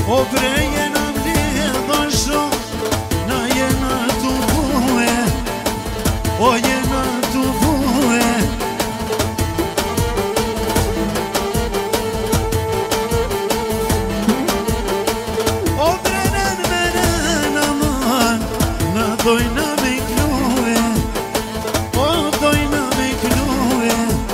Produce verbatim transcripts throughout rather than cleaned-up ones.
O breje në mledha shumë, na jena të vue, o jena të vue. O brenen menen aman, na dojna me knue, o dojna me knue.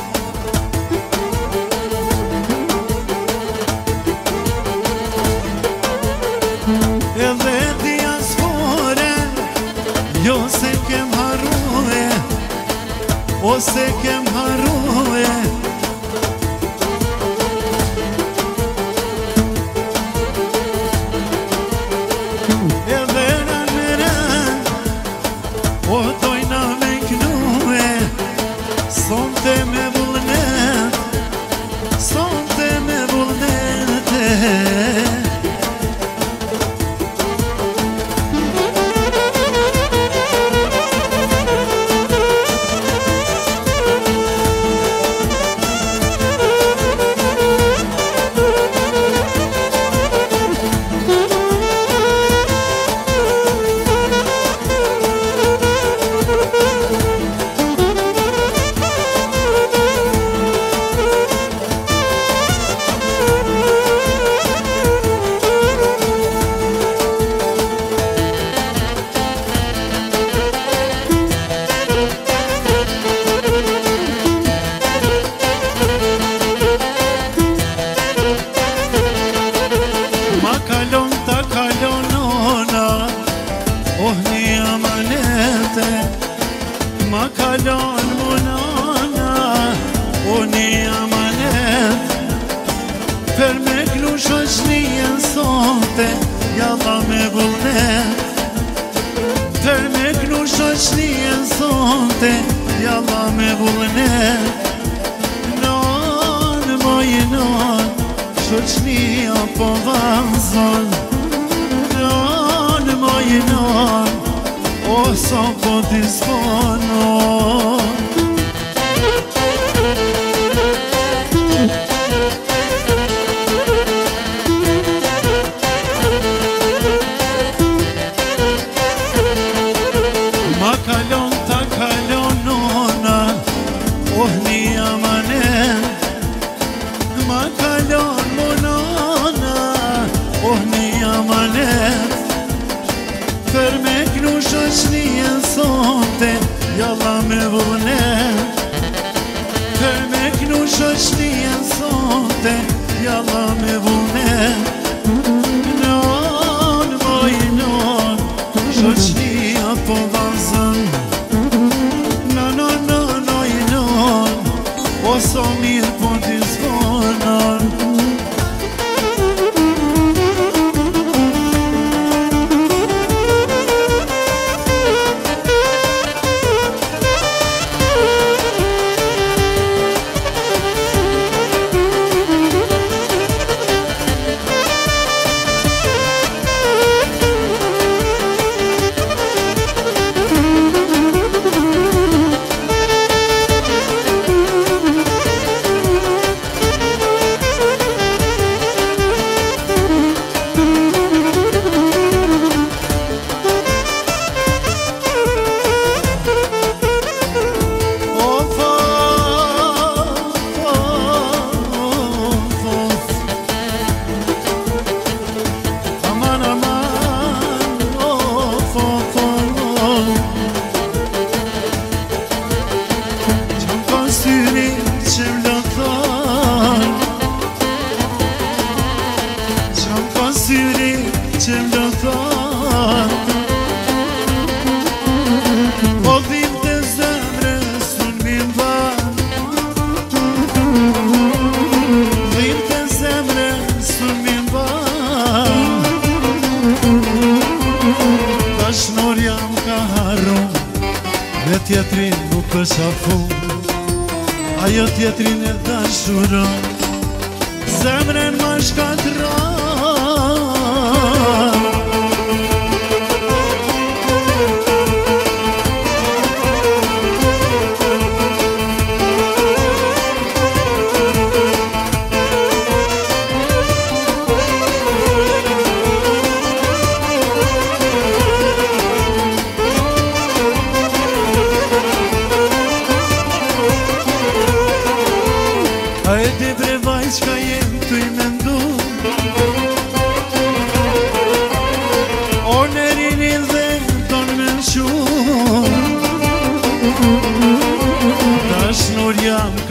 Edhe diaspore, jo se kem harrue, o se kem harrue. Edhe rën me rën, o dojna me knue, sonte me vullnet, sonte me vullnet. Ma kalon munana, unë i amanet, për me klu shoqnien sonte, jalla me vullnet. Për me klu shoqnien sonte, jalla me vullnet. Non, moj non, shoqnia po vazon. Non, moj non, o sa po disponon. Ma kalon ta kalon nona, oh një amanet. Ma kalon monona, oh një amanet. Për me knu shoqnien sonte, jalla me vullnet. Për me knu shoqnien sonte, jalla me vullnet. Non, moj non, shoqnia po vazon. Non, non, non, non, non, o so mirë po disponon. Tjetrin nuk përshafu, ajo tjetrin e dashuron, zemren ma shkatron.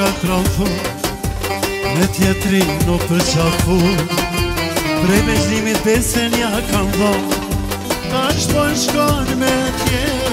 ka tromfu me tjetri nuk përqafu prej me zlimit besen ja kam dho ta shpon shkon me tjetri